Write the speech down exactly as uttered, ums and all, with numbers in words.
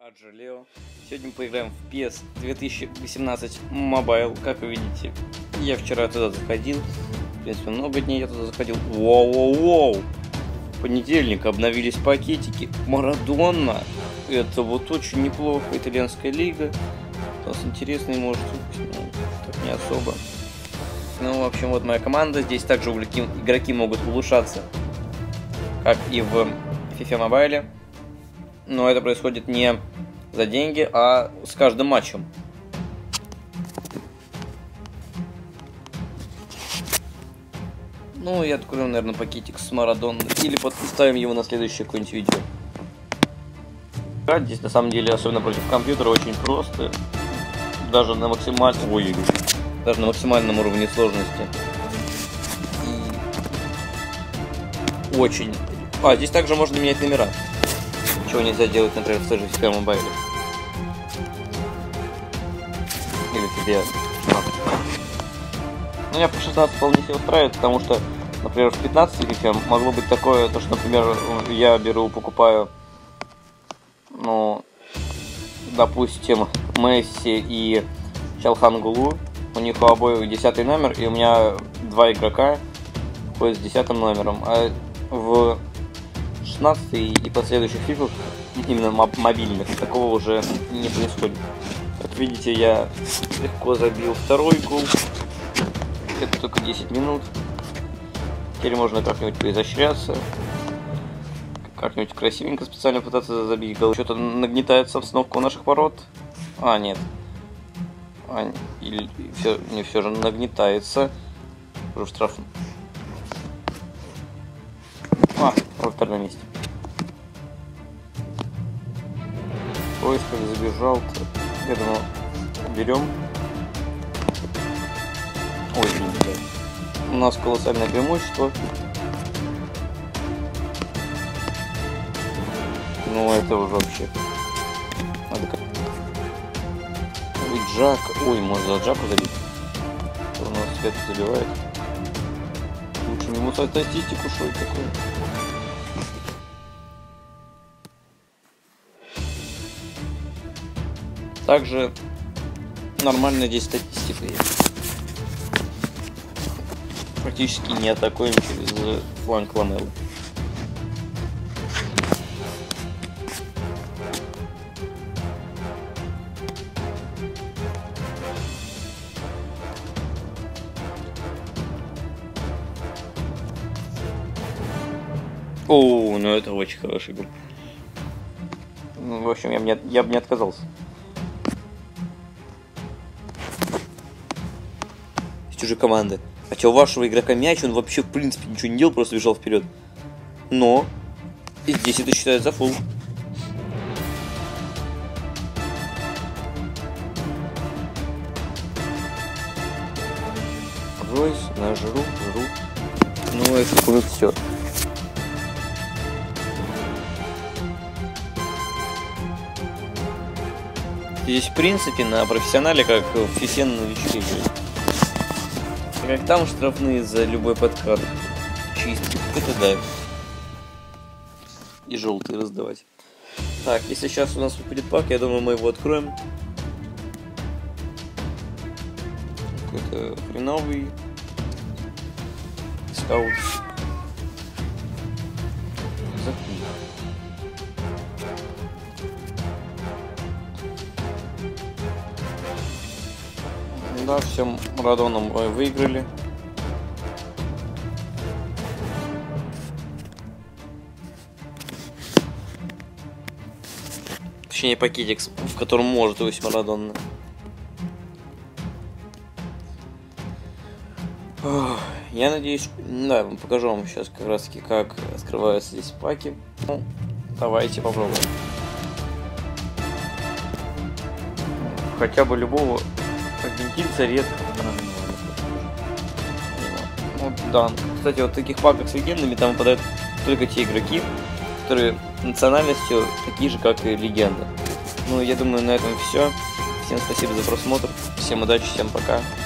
Аджалео. Сегодня мы поиграем в пи эс две тысячи восемнадцать Mobile. Как вы видите, я вчера туда заходил. В принципе, много дней я туда заходил. Воу-воу-воу! В понедельник обновились пакетики. Марадона! Это вот очень неплохо. Итальянская лига. У нас интересный, может, ну, так не особо. Ну, в общем, вот моя команда. Здесь также игроки могут улучшаться, как и в FIFA Mobile. Но это происходит не за деньги, а с каждым матчем. Ну, я открою, наверное, пакетик с Марадоной. Или поставим его на следующее какое-нибудь видео. Здесь, на самом деле, особенно против компьютера, очень просто. Даже на максимальном... Ой, даже на максимальном уровне сложности. И... Очень... А, здесь также можно менять номера. Чего нельзя делать, например, в той же FIFA Mobile. Или тебе. Ну, я по шестнадцать вполне себе устраивает, потому что, например, в пятнадцати FIFA могло быть такое, то, что, например, я беру, покупаю, ну, допустим, Месси и Чалхангулу. У них у обоих десятый номер, и у меня два игрока ходят с десятым номером. А в шестнадцатый и последующих фифах, именно мобильных, такого уже не происходит. Как видите, я легко забил второй гол. Это только десять минут. Теперь можно как-нибудь поизощряться, как-нибудь красивенько специально пытаться забить гол. Что-то нагнетается обстановка у наших ворот. А, нет. А, или все, не все же нагнетается. Уже в штрафном. А, во втором месте. Ой, как забежал-то. Я думал, берем. Ой, извините. У нас колоссальное преимущество. Ну, это уже вообще. Надо как... Ой, Джак. Ой, можно за Джаку забить. У нас свет забивает. Лучше ему статистику, что это такое. Также нормальная здесь статистика есть. Практически не атакуем через фланг Ламеллы. О, ну это очень хороший гол. Ну, в общем, я бы не, я бы не отказался. Уже команда. Хотя у вашего игрока мяч, он вообще в принципе ничего не делал, просто бежал вперед. Но и здесь это считается за фул. Ройс, на жру, жру. Ну это уже все. Здесь в принципе на профессионале, как в FIFA на новичке. Как там штрафные за любой подкат. Чистить. Это да. И желтые раздавать. Так, если сейчас у нас выпадет пак, я думаю, мы его откроем. Какой-то хреновый скаут. Да, всем Марадоном выиграли. Точнее, пакетик, в котором может быть Марадона. Я надеюсь, да, покажу вам сейчас как раз таки, как открываются здесь паки. Ну, давайте попробуем. Хотя бы любого аргентинца редко. Вот, да. Кстати, вот в таких паках с легендами там выпадают только те игроки, которые национальностью такие же, как и легенда. Ну, я думаю, на этом все. Всем спасибо за просмотр. Всем удачи, всем пока.